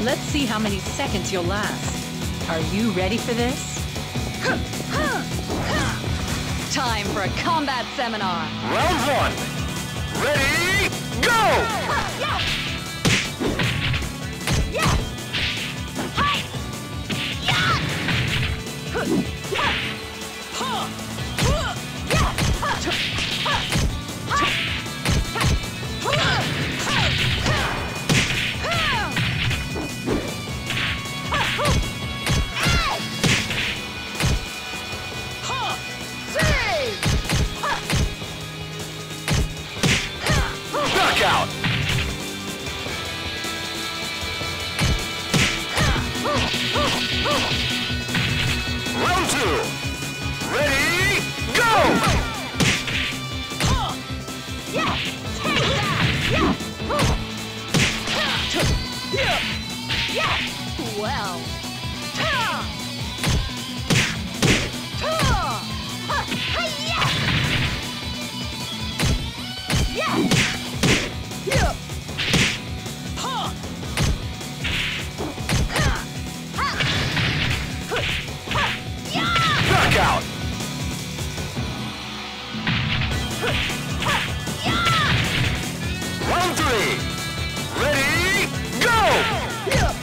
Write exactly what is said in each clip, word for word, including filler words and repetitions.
Let's see how many seconds you'll last. Are you ready for this? Time for a combat seminar. Round one. Ready, go! Yeah. Yeah. Hi. Yeah. Knockout. Round two. Ready, go! Yeah. Take that. Yeah. Yeah. Well. Yeah. Yeah. Knockout. Round three. Ready, go! Yeah.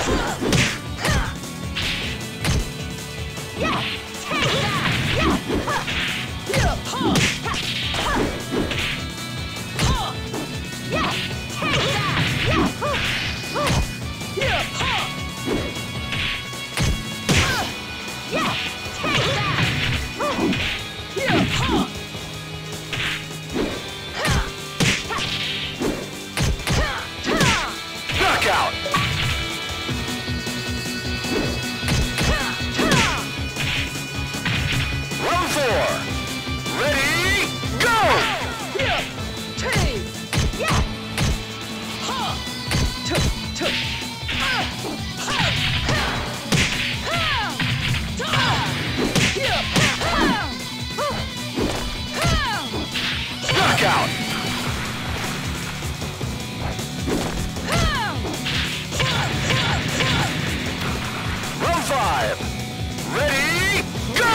Take that. Yeah. Yeah. Yeah. Take that. Yeah. Yeah. Yeah. Take that. Yeah. Knockout. Round four. Ready, go! Yeah. Take. Yeah. Knockout. Round five. Ready, go!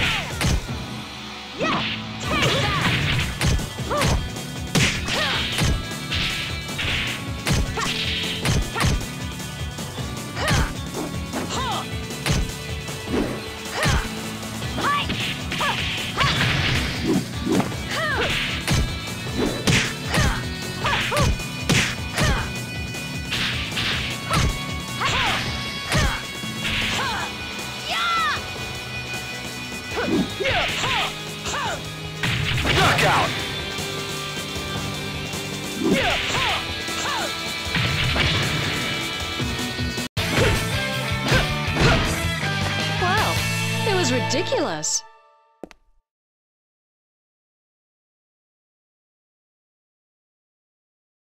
Yeah. Take that. Knockout. Wow, it was ridiculous.